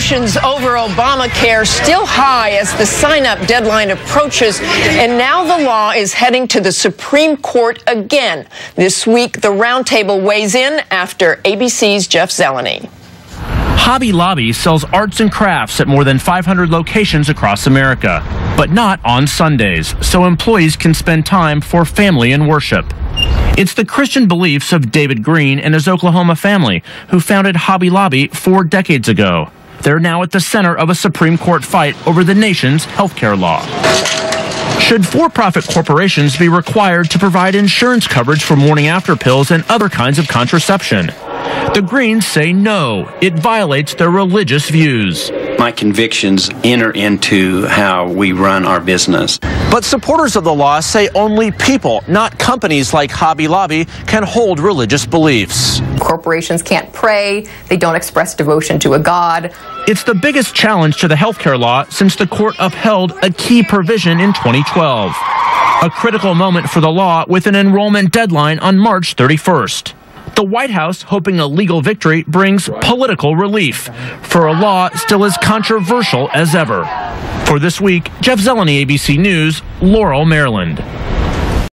emotions over Obamacare still high as the sign-up deadline approaches, and now the law is heading to the Supreme Court again. This week, the roundtable weighs in after ABC's Jeff Zeleny. Hobby Lobby sells arts and crafts at more than 500 locations across America, but not on Sundays, so employees can spend time for family and worship. It's the Christian beliefs of David Green and his Oklahoma family who founded Hobby Lobby 4 decades ago. They're now at the center of a Supreme Court fight over the nation's healthcare law. Should for-profit corporations be required to provide insurance coverage for morning-after pills and other kinds of contraception? The Greens say no, it violates their religious views. My convictions enter into how we run our business. But supporters of the law say only people, not companies like Hobby Lobby, can hold religious beliefs. Corporations can't pray, they don't express devotion to a god. It's the biggest challenge to the healthcare law since the court upheld a key provision in 2012. A critical moment for the law with an enrollment deadline on March 31st. The White House, hoping a legal victory, brings political relief for a law still as controversial as ever. For This Week, Jeff Zeleny, ABC News, Laurel, Maryland.